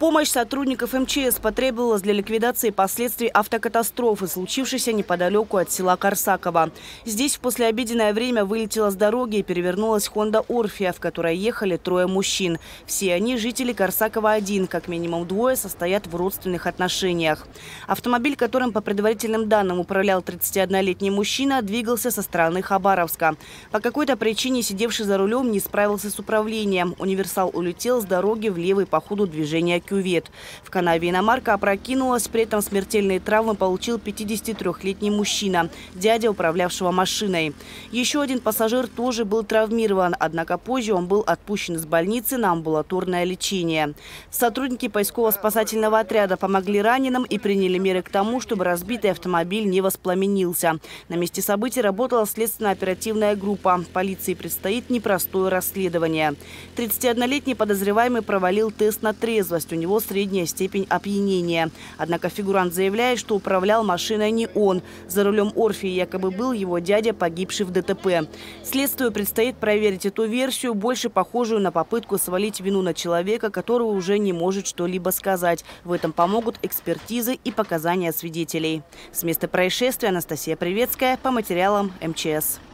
Помощь сотрудников МЧС потребовалась для ликвидации последствий автокатастрофы, случившейся неподалеку от села Корсаково. Здесь в послеобеденное время вылетела с дороги и перевернулась Honda Orfia, в которой ехали трое мужчин. Все они жители Корсакова-1, как минимум двое состоят в родственных отношениях. Автомобиль, которым по предварительным данным управлял 31-летний мужчина, двигался со стороны Хабаровска. По какой-то причине сидевший за рулем не справился с управлением. Универсал улетел с дороги в левый по ходу движения кювет. В канаве иномарка опрокинулась, при этом смертельные травмы получил 53-летний мужчина, дядя управлявшего машиной. Еще один пассажир тоже был травмирован, однако позже он был отпущен из больницы на амбулаторное лечение. Сотрудники поисково-спасательного отряда помогли раненым и приняли меры к тому, чтобы разбитый автомобиль не воспламенился. На месте событий работала следственно-оперативная группа. Полиции предстоит непростое расследование. 31-летний подозреваемый провалил тест на трезвость. У него средняя степень опьянения. Однако фигурант заявляет, что управлял машиной не он. За рулем Орфии якобы был его дядя, погибший в ДТП. Следствию предстоит проверить эту версию, больше похожую на попытку свалить вину на человека, который уже не может что-либо сказать. В этом помогут экспертизы и показания свидетелей. С места происшествия Анастасия Привецкая по материалам МЧС.